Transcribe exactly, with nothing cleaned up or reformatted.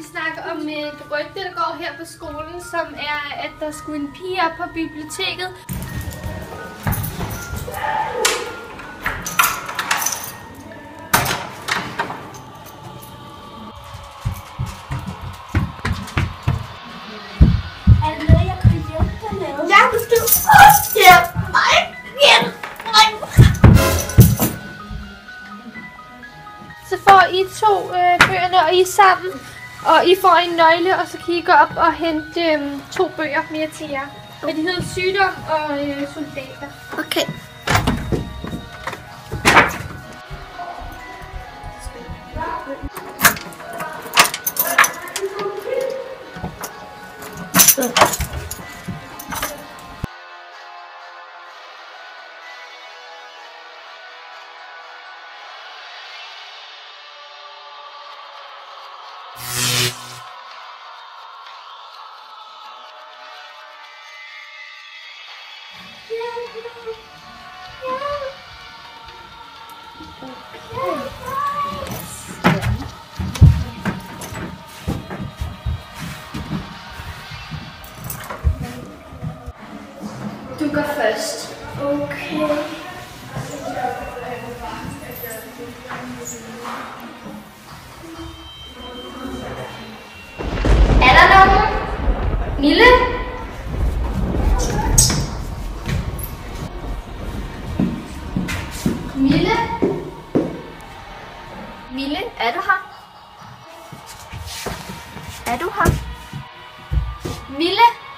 snakke om et rygte, der går her på skolen, som er, at der skulle en pige op på biblioteket. Er det noget, jeg kan hjælpe dig med? Ja, du skal også hjælpe mig. Hjælp mig. Så får I to øh, bøgerne, og I er sammen. Og I får en nøgle, og så kan I gå op og hente øh, to bøger mere til jer. Og de hedder Sygdom og øh, Soldater. Okay. Du går først. Okay. Er der nogen? Mille? Mille? Mille, er du her? Er du her? Mille?